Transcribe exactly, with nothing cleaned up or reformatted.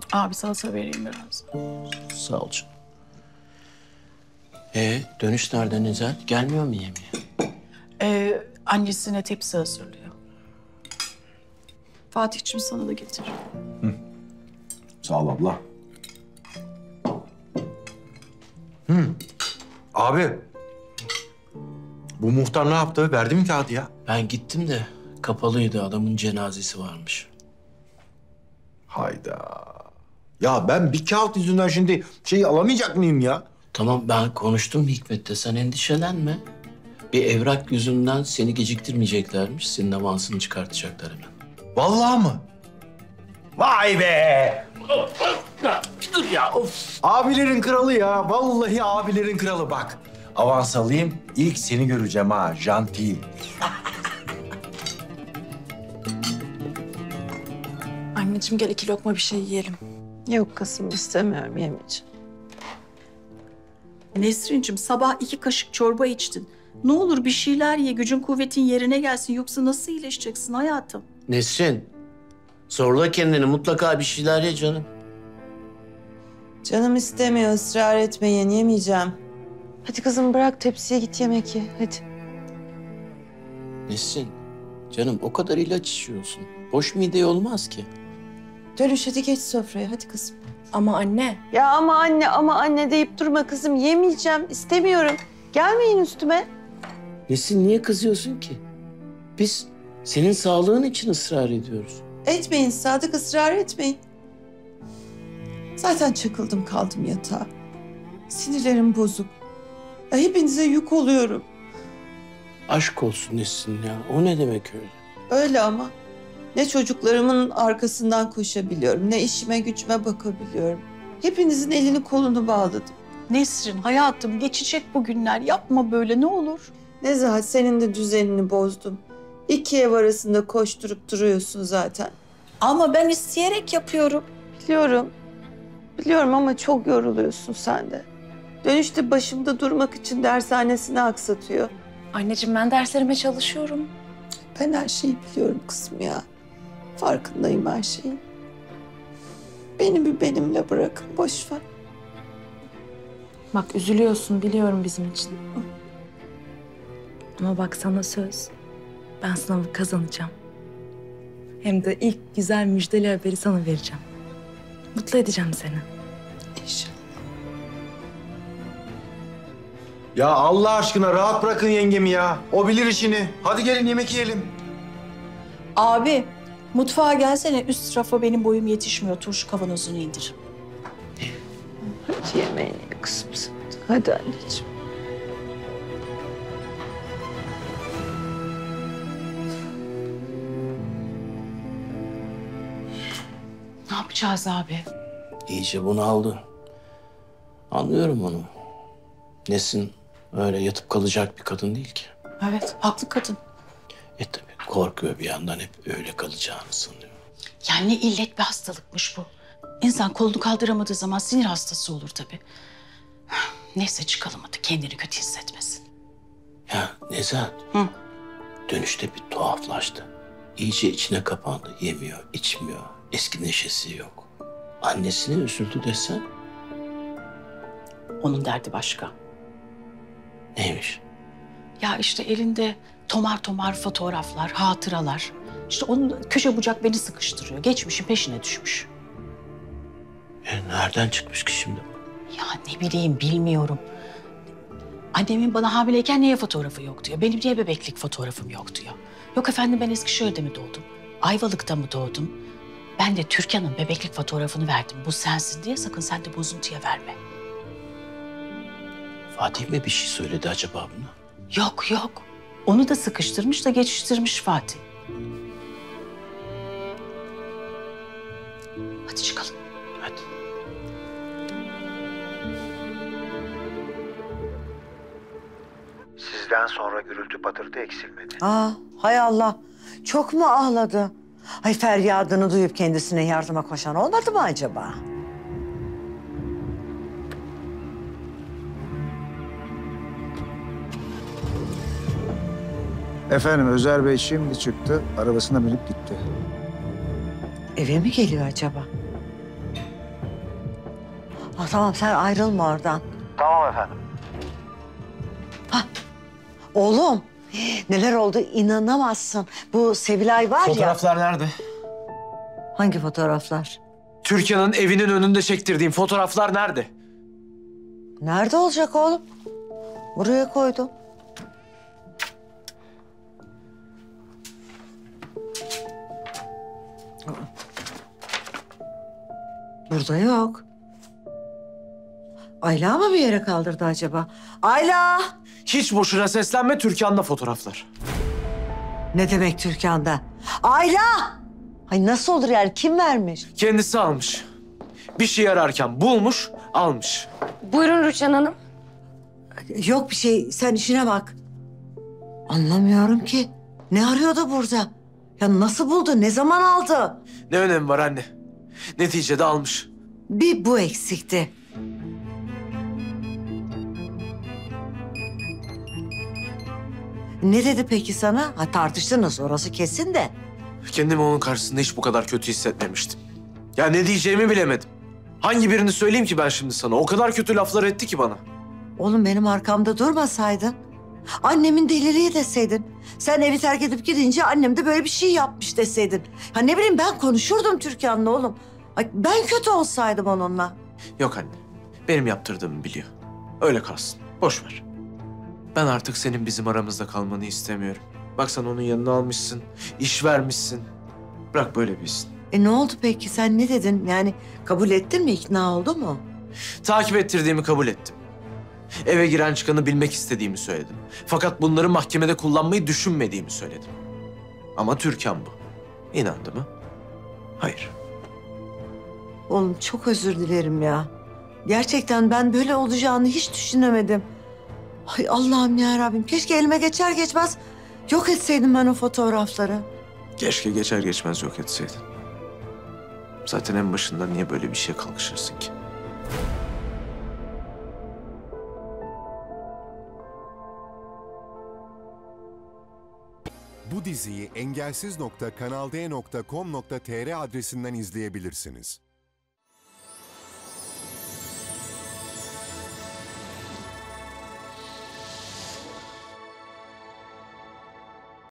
Abi salça vereyim biraz. Sağ ol canım. Ee, dönüş nerede Nezahat? Gelmiyor mu yemeğe? Ee, annesine tepsi hazırlıyor. Fatih'ciğim sana da getir. Sağ ol abla. Hı. Abi. Bu muhtar ne yaptı? Verdi mi kağıdı ya? Ben gittim de kapalıydı. Adamın cenazesi varmış. Hayda. Ya ben bir kağıt yüzünden şimdi şey alamayacak mıyım ya? Tamam ben konuştum Hikmet'le. Sen endişelenme. Bir evrak yüzünden seni geciktirmeyeceklermiş. Senin avansını çıkartacaklar hemen. Vallahi mı? Vay be! Dur ya of. Abilerin kralı ya. Vallahi abilerin kralı bak. Avans alayım. İlk seni göreceğim ha. Janti. Anneciğim gel iki lokma bir şey yiyelim. Yok kızım istemiyorum yemeyeceğim. Nesrin'cim sabah iki kaşık çorba içtin. Ne olur bir şeyler ye, gücün kuvvetin yerine gelsin. Yoksa nasıl iyileşeceksin hayatım? Nesrin. Zorla kendini. Mutlaka bir şeyler ye canım. Canım istemiyor, ısrar etmeyin, yemeyeceğim. Hadi kızım bırak tepsiye git yemek ye, hadi. Nesrin. Canım o kadar ilaç içiyorsun. Boş mideye olmaz ki. Dönüş hadi geç sofraya, hadi kızım. Ama anne. Ya ama anne, ama anne deyip durma kızım. Yemeyeceğim, istemiyorum. Gelmeyin üstüme. Nesrin niye kızıyorsun ki? Biz senin sağlığın için ısrar ediyoruz. Etmeyin Sadık, ısrar etmeyin. Zaten çakıldım kaldım yatağa. Sinirlerim bozuk. Ya hepinize yük oluyorum. Aşk olsun Nesrin ya. O ne demek öyle? Öyle ama. Ne çocuklarımın arkasından koşabiliyorum, ne işime gücüme bakabiliyorum. Hepinizin elini kolunu bağladım. Nesrin hayatım geçecek bu günler. Yapma böyle ne olur. Nezahat senin de düzenini bozdum. İki ev arasında koşturup duruyorsun zaten. Ama ben isteyerek yapıyorum. Biliyorum. Biliyorum ama çok yoruluyorsun sen de. Dönüşte başımda durmak için dershanesini aksatıyor. Anneciğim ben derslerime çalışıyorum. Ben her şeyi biliyorum kızım ya. Farkındayım her şeyin. Beni bir benimle bırakın, boş ver. Bak üzülüyorsun biliyorum bizim için. Ama bak sana söz. Ben sınavı kazanacağım. Hem de ilk güzel müjdeli haberi sana vereceğim. Mutlu edeceğim seni. İnşallah. Ya Allah aşkına rahat bırakın yengemi ya. O bilir işini. Hadi gelin yemek yiyelim. Abi mutfağa gelsene, üst rafa benim boyum yetişmiyor. Turşu kavanozunu indir. Hadi yemeğini ye kızım sen. Hadi anneciğim. Ne yapacağız abi? İyice bunaldı. Anlıyorum onu. Nesrin öyle yatıp kalacak bir kadın değil ki. Evet haklı kadın. E tabii korkuyor bir yandan, hep öyle kalacağını sanıyor. Yani ne illet bir hastalıkmış bu. İnsan kolunu kaldıramadığı zaman sinir hastası olur tabii. Neyse çıkalım hadi, kendini kötü hissetmesin. Ya Nezahat, Hı. dönüşte bir tuhaflaştı. İyice içine kapandı. Yemiyor, içmiyor. Eski neşesi yok. Annesine üzüldü desen. Onun derdi başka. Neymiş? Ya işte elinde tomar tomar fotoğraflar, hatıralar. İşte onun köşe bucak beni sıkıştırıyor. Geçmişin peşine düşmüş. E, nereden çıkmış ki şimdi bu? Ya ne bileyim bilmiyorum. Annemin bana hamileyken niye fotoğrafı yok diyor. Benim niye bebeklik fotoğrafım yok diyor. Yok efendim ben Eskişehir'de mi doğdum? Ayvalık'ta mı doğdum? Ben de Türkan'ın bebeklik fotoğrafını verdim. Bu sensin diye, sakın sen de bozuntuya verme. Fatih mi bir şey söyledi acaba buna? Yok yok. Onu da sıkıştırmış da geçiştirmiş Fatih. Hadi çıkalım. Hadi. Sizden sonra gürültü patırtı eksilmedi. Aa, hay Allah. Çok mu ağladı? Ay feryadını duyup kendisine yardıma koşan olmadı mı acaba? Efendim Özer Bey şimdi çıktı, arabasına binip gitti. Eve mi geliyor acaba? Ha, tamam sen ayrılma oradan. Tamam efendim. Oğlum neler oldu inanamazsın. Bu Sevilay var ya. Fotoğraflar nerede? Hangi fotoğraflar? Türkan'ın evinin önünde çektirdiğim fotoğraflar nerede? Nerede olacak oğlum? Buraya koydum. Burada yok. Ayla mı bir yere kaldırdı acaba? Ayla! Hiç boşuna seslenme, Türkan'la fotoğraflar. Ne demek Türkan'da? Ayla! Ay nasıl olur yani? Kim vermiş? Kendisi almış. Bir şey ararken bulmuş, almış. Buyurun Rüçhan Hanım. Yok bir şey. Sen işine bak. Anlamıyorum ki. Ne arıyordu burada? Ya nasıl buldu? Ne zaman aldı? Ne önemi var anne? Neticede almış. Bir bu eksikti. Ne dedi peki sana? Ha, tartıştınız orası kesin de. Kendimi onun karşısında hiç bu kadar kötü hissetmemiştim. Ya ne diyeceğimi bilemedim. Hangi birini söyleyeyim ki ben şimdi sana? O kadar kötü laflar etti ki bana. Oğlum benim arkamda durmasaydın. Annemin deliliği deseydin. Sen evi terk edip gidince annem de böyle bir şey yapmış deseydin. Ha ne bileyim ben konuşurdum Türkan'la oğlum. Ay, ben kötü olsaydım onunla. Yok anne. Benim yaptırdığımı biliyor. Öyle kalsın. Boş ver. Ben artık senin bizim aramızda kalmanı istemiyorum. Bak sen onun yanına almışsın, iş vermişsin. Bırak böyle bilsin. E ne oldu peki? Sen ne dedin? Yani kabul ettin mi? İkna oldu mu? Takip ettirdiğimi kabul ettim. Eve giren çıkanı bilmek istediğimi söyledim. Fakat bunları mahkemede kullanmayı düşünmediğimi söyledim. Ama Türkan bu. İnandı mı? Hayır. Oğlum çok özür dilerim ya. Gerçekten ben böyle olacağını hiç düşünemedim. Ay Allah'ım ya Rabbim. Keşke elime geçer geçmez yok etseydim ben o fotoğrafları. Keşke geçer geçmez yok etseydin. Zaten en başından niye böyle bir şeye kalkışırsın ki? Bu diziyi engelsiz nokta kanal d nokta com nokta tr adresinden izleyebilirsiniz.